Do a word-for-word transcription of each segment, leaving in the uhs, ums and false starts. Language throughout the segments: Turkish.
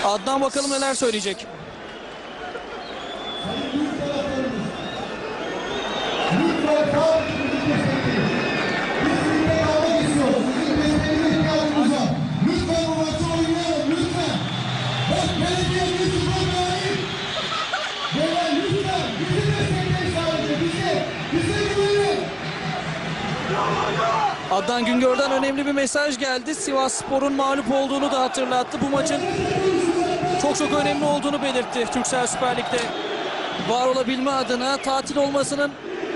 Adnan bakalım neler söyleyecek. Adnan Güngör'den önemli bir mesaj geldi. Sivasspor'un mağlup olduğunu da hatırlattı. Bu maçın çok çok önemli olduğunu belirtti. Turkcell Süper Lig'de var olabilme adına tatil olmasının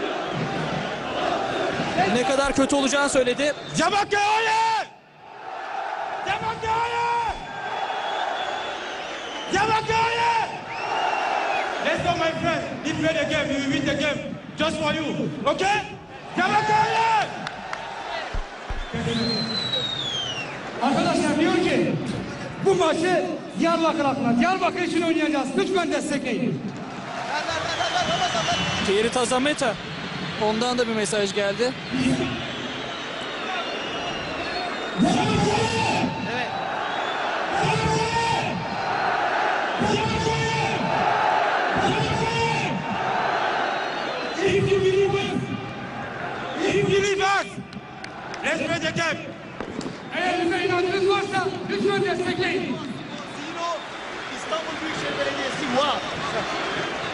ne kadar kötü olacağını söyledi. Cemakya hayır! Cemakya hayır! Cemakya hayır! Let's go my friend. We play the game. We win the game. Just for you. Okay? Cemakya hayır! Arkadaşlar diyor ki bu maçı Diyarbakır halkına, Diyarbakır için oynayacağız. Lütfen destekleyin. Thierry Tazameta. Ondan da bir mesaj geldi. If you believe us, if you believe us, let's play the game. Eğer bize inancınız varsa lütfen destekleyin. İstanbul Büyükşehir Belediyesi var.